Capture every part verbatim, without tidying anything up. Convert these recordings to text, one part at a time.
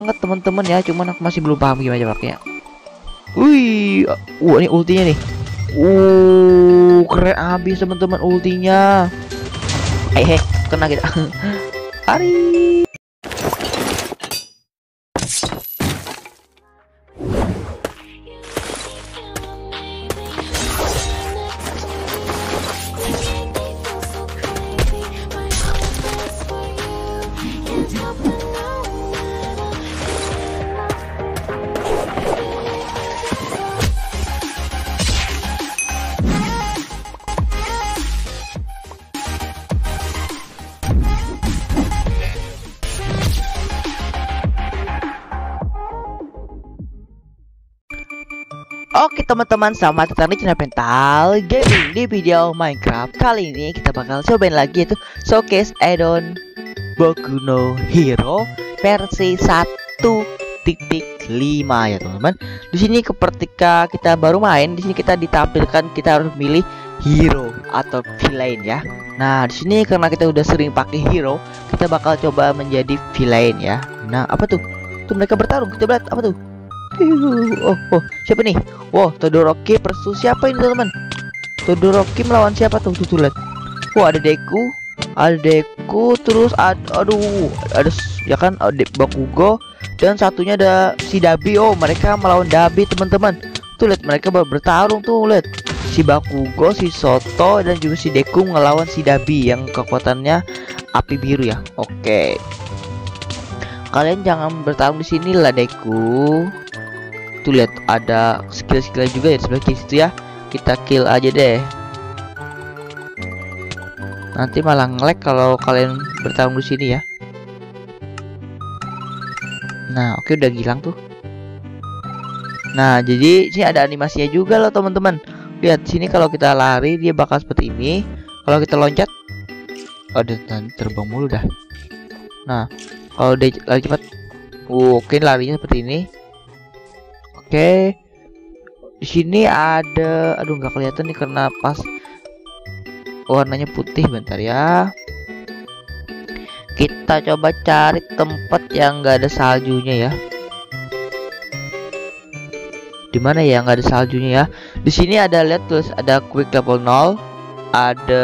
banget teman-teman ya, cuman aku masih belum paham gimana pakainya. Wih, wah ini ultinya nih. Uh, keren abis teman-teman ultinya. Eh, eh, kena kita. Hari. Oke teman-teman, selamat datang di channel Pental Gaming. Di video Minecraft kali ini kita bakal cobain lagi itu showcase add-on Boku no Hero versi satu titik lima ya teman-teman. Di sini ketika kita baru main, di sini kita ditampilkan kita harus milih hero atau villain ya. Nah di sini karena kita udah sering pakai hero, kita bakal coba menjadi villain ya. Nah apa tuh? Tuh mereka bertarung, kita lihat apa tuh? Oh, oh, siapa nih? Wow, Todoroki versus siapa ini teman-teman? Todoroki melawan siapa tuh? Tuh, tuh lihat. Wah, ada Deku, ada Deku, terus ada, aduh, ada ya kan, ada Bakugo, dan satunya ada si Dabi. Oh, mereka melawan Dabi teman-teman. Tuh lihat mereka bertarung tuh lihat. Si Bakugo, si Soto, dan juga si Deku ngelawan si Dabi yang kekuatannya api biru ya. Oke. Kalian jangan bertarung di sini lah Deku. Tuh lihat ada skill-skill juga ya sebelah kiri situ ya. Kita kill aja deh. Nanti malah nge-lag kalau kalian bertarung di sini ya. Nah, oke udah hilang tuh. Nah, jadi sini ada animasinya juga loh teman-teman. Lihat sini kalau kita lari dia bakal seperti ini. Kalau kita loncat, ada terbang mulu dah. Nah, kalau dia lari cepat, uh, oke larinya seperti ini. Oke, di sini ada, aduh nggak kelihatan nih karena pas warnanya putih. Bentar ya, kita coba cari tempat yang nggak ada saljunya ya. Dimana ya nggak ada saljunya ya? Di sini ada, lihat tulis ada quick level nol, ada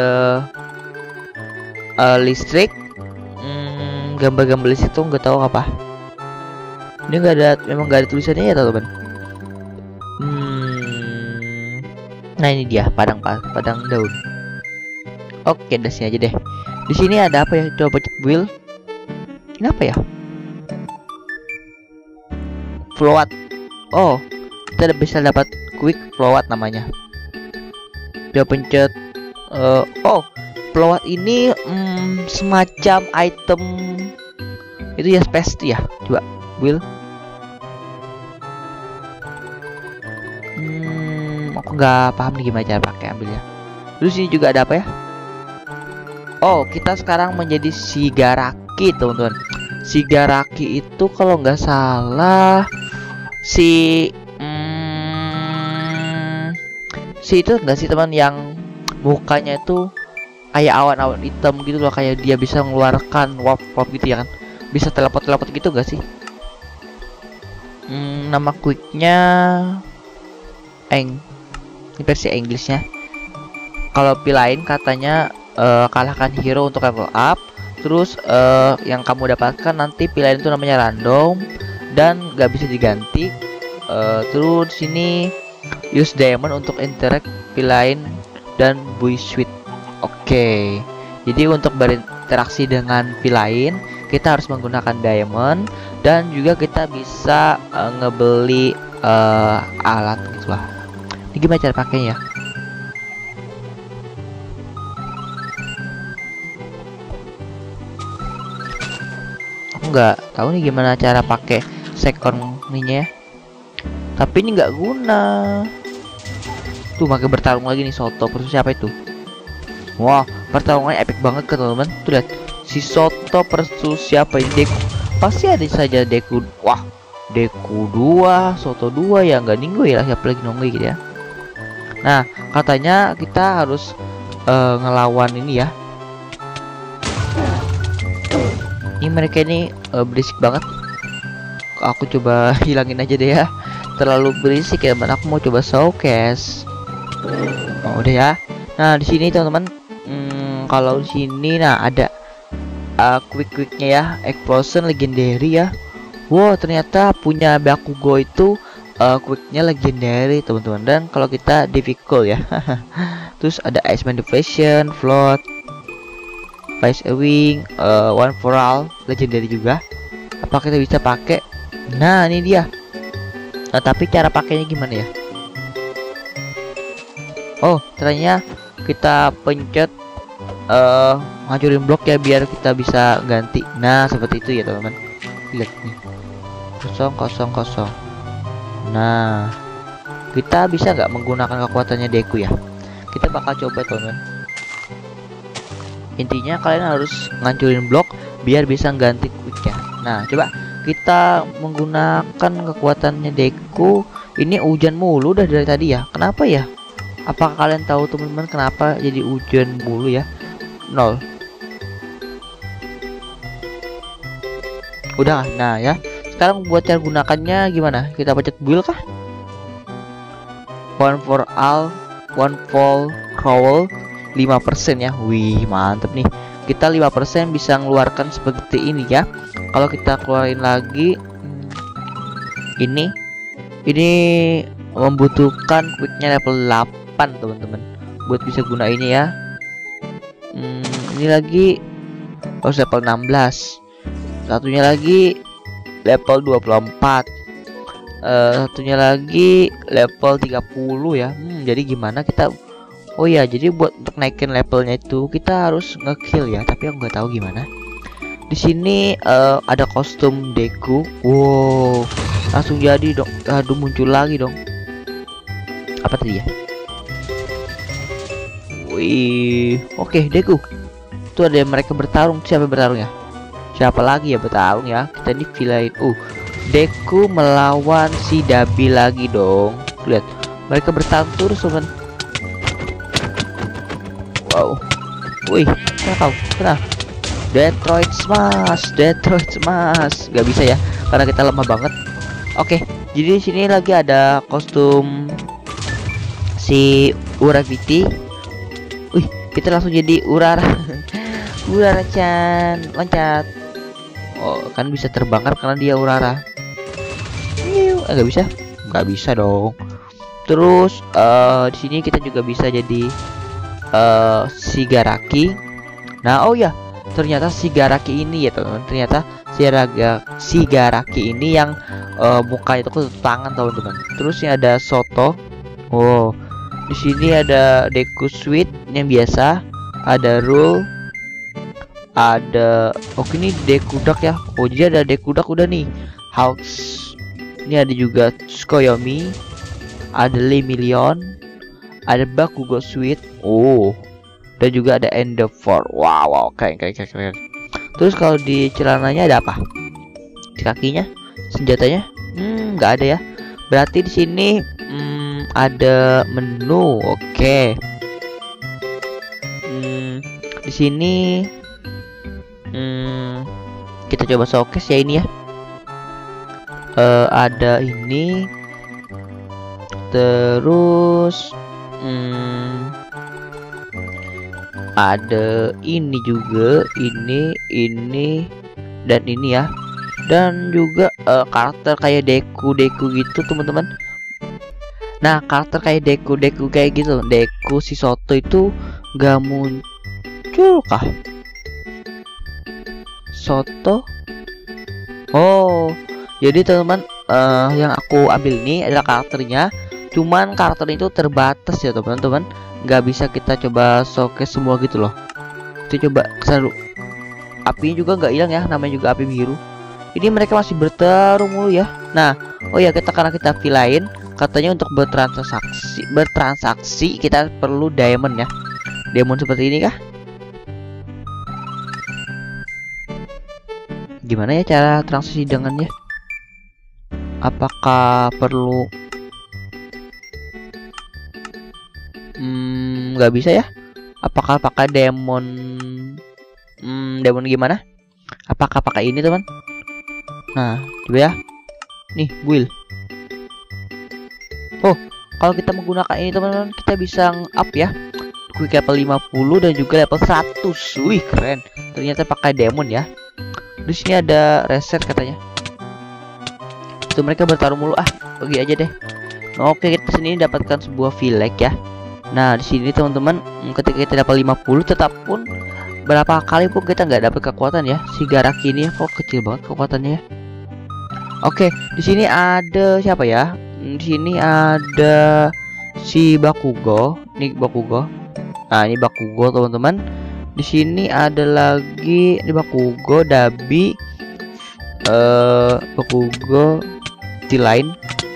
uh, listrik, hmm, gambar-gambar listrik itu nggak tahu apa. Ini nggak ada, memang nggak ada tulisannya ya teman-teman. Hmm, nah ini dia padang padang daun. Oke, dari sini aja deh. Di sini ada apa ya? Coba cek build. Ini apa ya? Float. Oh, kita bisa dapat quick float namanya. Coba pencet. Uh, oh, float ini um, semacam item itu ya, space ya. Coba build. Hmm, aku nggak paham nih gimana cara pakai ambilnya. Terus ini juga ada apa ya? Oh, kita sekarang menjadi Shigaraki teman-teman. Shigaraki itu kalau nggak salah si hmm, si itu nggak sih teman yang mukanya itu kayak awan-awan hitam gitu loh, kayak dia bisa mengeluarkan warp-warp gitu ya kan? Bisa teleport-teleport gitu nggak sih? Hmm, nama quicknya Eng, ini versi Inggrisnya. Kalau villain katanya uh, kalahkan hero untuk level up. Terus uh, yang kamu dapatkan nanti villain itu namanya random dan nggak bisa diganti. Uh, terus sini use diamond untuk interact villain dan buy sweet. Oke, okay. Jadi untuk berinteraksi dengan villain kita harus menggunakan diamond dan juga kita bisa uh, ngebeli uh, alat gitu lah. Ini gimana cara pakainya? Aku nggak tahu nih gimana cara pakai second ininya ya. Tapi ini nggak guna. Tuh pakai bertarung lagi nih Soto versus siapa itu? Wah, pertarungannya epic banget kan teman-teman. Tuh lihat si Soto versus siapa ini? Deku. Pasti ada saja Deku. Wah, Deku dua, Soto dua ya, nggak ninggoy lah siapa lagi nonggoy gitu ya. Nah, katanya kita harus uh, ngelawan ini ya. Ini mereka ini uh, berisik banget. aku coba hilangin aja deh ya, terlalu berisik ya teman. Aku mau coba showcase. Oh, udah ya. Nah di sini teman-teman, hmm, kalau di sini nah ada uh, quick quicknya ya, explosion legendary ya. Wow, ternyata punya Bakugo itu uh, quicknya legendary teman-teman. Dan kalau kita difficult ya. Terus ada Iceman Deflection, Float, Vice a Wing, uh, One for All legendary juga. Apa kita bisa pakai? Nah ini dia. Nah, tapi cara pakainya gimana ya? Oh, caranya kita pencet uh, hancurin blok ya, biar kita bisa ganti. Nah seperti itu ya teman-teman. Lihat nih, kosong kosong kosong. Nah kita bisa nggak menggunakan kekuatannya Deku ya? Kita bakal coba teman-teman. Intinya kalian harus ngancurin blok biar bisa ganti quick ya. Nah coba kita menggunakan kekuatannya Deku. Ini hujan mulu udah dari tadi ya. Kenapa ya? Apakah kalian tahu teman-teman kenapa jadi hujan mulu ya? Nol. Udah. Nah ya, sekarang buat cara gunakannya gimana? Kita pencet build kah? One for all, one fall crawl lima persen ya. Wih mantep nih. Kita lima persen bisa ngeluarkan seperti ini ya. Kalau kita keluarin lagi, ini ini membutuhkan quicknya level delapan teman-teman buat bisa gunainnya ya. Hmm, ini lagi harus level enam belas. Satunya lagi level dua puluh empat. Uh, satunya lagi level tiga puluh ya. Hmm, jadi gimana kita? Oh ya, jadi buat untuk naikin levelnya itu kita harus ngekill ya. Tapi aku nggak tahu gimana. Di sini uh, ada kostum Deku. Wow, langsung jadi dong. Aduh, muncul lagi dong. Apa tadi ya? Wih, oke okay, Deku. Tuh ada mereka bertarung. Siapa bertarung ya? Siapa lagi ya bertarung ya? Kita ini villain. Uh, Deku melawan si Dabi lagi dong. Lihat, mereka bertarung terus teman. Wow. Wih, kau kenapa? Detroit Smash, Detroit Smash. Gak bisa ya, karena kita lemah banget. Oke, jadi di sini lagi ada kostum si Uraviti. Wih, kita langsung jadi Urara. Urara-chan, loncat. Oh, kan bisa terbakar karena dia Urara. Eh, nggak bisa, nggak bisa dong. Terus uh, di sini kita juga bisa jadi uh, Shigaraki. Nah, oh ya, ternyata Shigaraki ini ya teman-teman. Ternyata Shiraga, Shigaraki ini yang uh, muka itu ketutup tangan teman-teman. Terus ini ada Soto. Oh, di sini ada Deku Sweet yang biasa, ada Rule, ada oh ini Deku Duck ya. Oh jadi ada Deku Duck udah nih. Hawks. Ini ada juga Tsukuyomi, ada Lemillion, ada Bakugo Sweet. Oh, dan juga ada Endeavor. Wow, wow, keren, keren, keren, keren. Terus kalau di celananya ada apa? Di kakinya, senjatanya? Hmm, nggak ada ya. Berarti di sini hmm, ada menu. Oke. Okay. Hmm, di sini hmm, kita coba showcase ya ini ya. Uh, ada ini. Terus hmm, ada ini juga, ini, ini, dan ini ya. Dan juga uh, karakter kayak Deku, Deku gitu teman-teman. Nah, karakter kayak Deku, Deku kayak gitu, Deku si Soto itu gak muncul kah? Soto? Oh, jadi teman-teman, uh, yang aku ambil ini adalah karakternya. Cuman karakter itu terbatas ya teman-teman, nggak bisa kita coba showcase semua gitu loh. Kita coba kesana dulu. Apinya juga nggak hilang ya, namanya juga api biru. Ini mereka masih bertarung mulu ya. Nah, oh ya, kita karena kita villain, katanya untuk bertransaksi bertransaksi kita perlu diamond ya. Diamond seperti ini kah? Gimana ya cara transaksi dengannya? Apakah perlu Hmm, nggak bisa ya? Apakah pakai demon? Hmm, demon gimana? Apakah pakai ini teman? Nah, coba ya. nih build. Oh, kalau kita menggunakan ini teman-teman, kita bisa up ya quick level lima puluh dan juga level seratus. Wih keren, ternyata pakai demon ya. Di sini ada reset katanya. Itu mereka bertarung mulu, ah pergi aja deh. Nah, oke, kita sini dapatkan sebuah village ya. Nah di sini teman-teman, ketika kita dapat lima puluh, tetap pun berapa kali pun kita nggak dapat kekuatan ya. Si Garaki ini kok kecil banget kekuatannya ya. Oke, di sini ada siapa ya? Di sini ada si Bakugo, nih Bakugo. Nah ini Bakugo teman-teman. Di sini ada lagi ini Bakugo, Dabi, eh Bakugo, lain.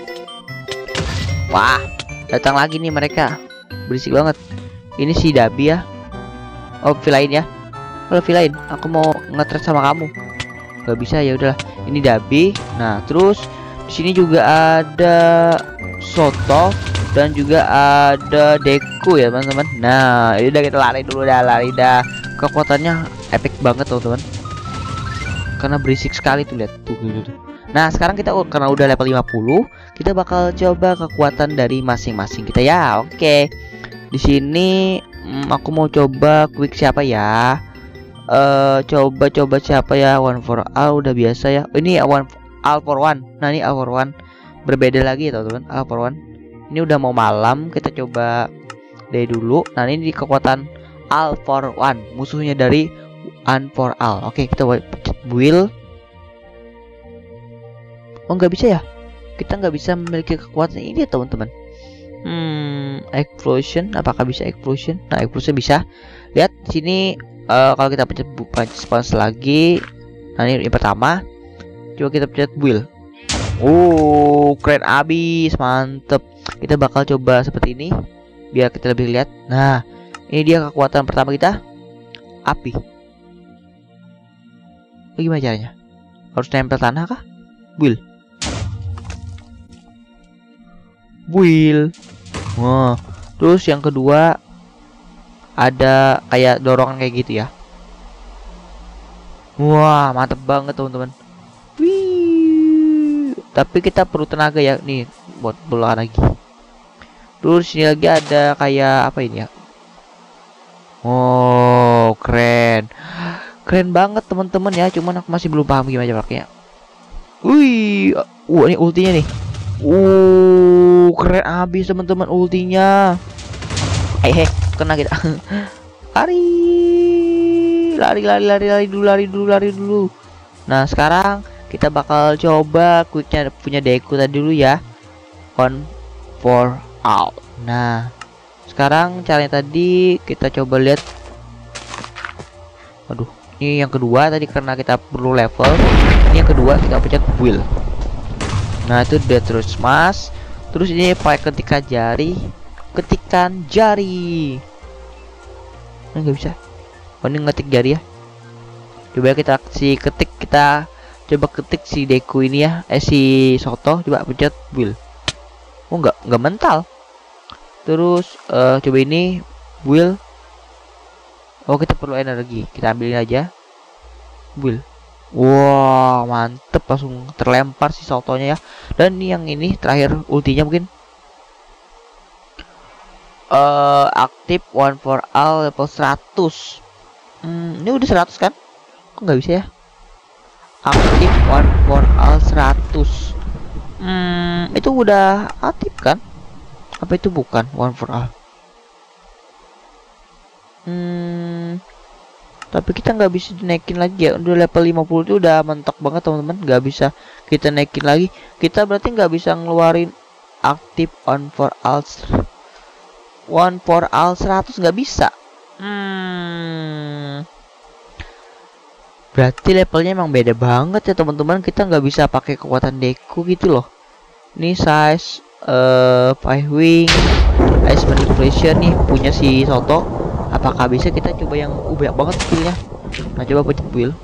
Wah, datang lagi nih mereka. Berisik banget. Ini si Dabi ya. Oh, lain ya. Kalau lain, aku mau nge-trade sama kamu. Gak bisa ya udahlah. Ini Dabi. Nah, terus di sini juga ada Soto dan juga ada Deku ya, teman-teman. Nah, ini udah kita lari dulu dah, lari dah. Kekuatannya epic banget, teman-teman. Karena berisik sekali tuh, lihat tuh gitu tuh. Nah, sekarang kita karena udah level lima puluh, kita bakal coba kekuatan dari masing-masing kita ya. Oke. Di sini hmm, aku mau coba quick siapa ya? Eh, coba-coba siapa ya? One for all udah biasa ya. Ini one all for one. Nah, ini all for one. Berbeda lagi ya, teman-teman. All for one. Ini udah mau malam, kita coba dari dulu. Nah, ini di kekuatan all for one. Musuhnya dari one for all. Oke, kita build. Oh, nggak bisa ya? Kita nggak bisa memiliki kekuatan ini, teman-teman. Hmm, explosion. Apakah bisa explosion? Nah, explosion bisa. Lihat sini. Uh, kalau kita pencet spons lagi. Nah, ini yang pertama. Coba kita pencet build. Oh, keren abis, mantep. Kita bakal coba seperti ini biar kita lebih lihat. Nah, ini dia kekuatan pertama kita, api. Bagaimana caranya? Harus nempel tanah kah? Build. Build. Wah, terus yang kedua ada kayak dorongan kayak gitu ya. Wah, mantep banget teman-teman. Wih, tapi kita perlu tenaga ya nih buat bola lagi. Terus ini lagi ada kayak apa ini ya? Oh, keren. Keren banget teman-teman ya, cuman aku masih belum paham gimana pakainya. Wih, uh, ini ultinya nih. Uh, keren abis teman-teman ultinya. Eh, hey, kena kita. Lari, lari, lari, lari, lari dulu, lari dulu, lari dulu. Nah, sekarang kita bakal coba quicknya punya Deku tadi dulu ya. One for all. Nah, sekarang caranya tadi kita coba lihat. Aduh, ini yang kedua tadi karena kita perlu level. Ini yang kedua kita pencet build. Nah, itu dia terus mas. Terus ini pakai ketikan jari, ketikan jari. Nah, nggak bisa. Oh, ini ngetik jari ya. Coba kita si ketik kita coba ketik si Deku ini ya. Eh si Soto coba pencet build. Oh, nggak nggak mental. Terus uh, coba ini build. Oh, kita perlu energi. Kita ambilin aja. Build. Wow, mantep, langsung terlempar si Sotonya ya. Dan yang ini terakhir ultinya mungkin uh, aktif one for all level seratus. Hmm, ini udah seratus kan? Kok nggak bisa ya? Aktif one for all seratus. Hmm, itu udah aktif kan? Apa itu bukan one for all? Hmm, tapi kita nggak bisa dinaikin lagi ya. Udah level lima puluh itu udah mentok banget teman-teman, nggak bisa kita naikin lagi. Kita berarti nggak bisa ngeluarin aktif one for all one for all seratus, nggak bisa. Hmm, berarti levelnya emang beda banget ya teman-teman. Kita nggak bisa pakai kekuatan Deku gitu loh. Ini size uh, five wing ice manipulation nih punya si Soto. Apakah bisa kita coba yang ubah banget skillnya? Nah, coba pencet build.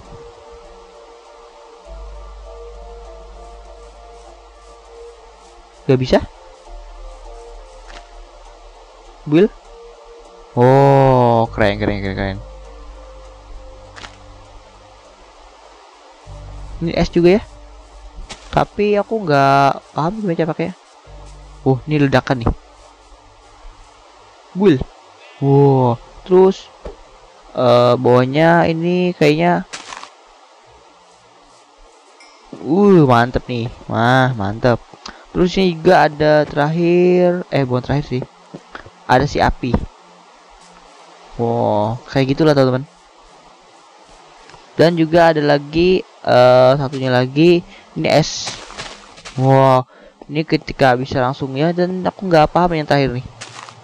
Gak bisa? Build? Oh, keren keren keren keren. Ini S juga ya? Tapi aku nggak paham gimana cara pakainya. Oh, ini ledakan nih. Bull. Wow, terus uh, bawahnya ini kayaknya uh mantep nih. Wah, mantep. Terus ini juga ada terakhir, eh bukan terakhir sih. Ada si api. Wow, kayak gitulah teman-teman. Dan juga ada lagi uh, satunya lagi ini es. Wow, ini ketika bisa langsung ya, dan aku nggak paham yang terakhir nih.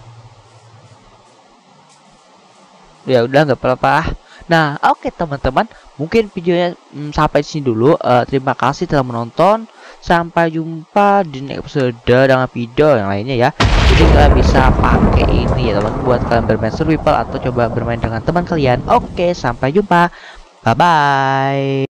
Ya udah, nggak apa-apa. Nah, oke okay, teman-teman, mungkin videonya hmm, sampai sini dulu. Uh, terima kasih telah menonton. Sampai jumpa di next episode dengan video yang lainnya ya. Jadi kalian bisa pakai ini ya teman, buat kalian bermain survival atau coba bermain dengan teman kalian. Oke, sampai jumpa. Bye bye.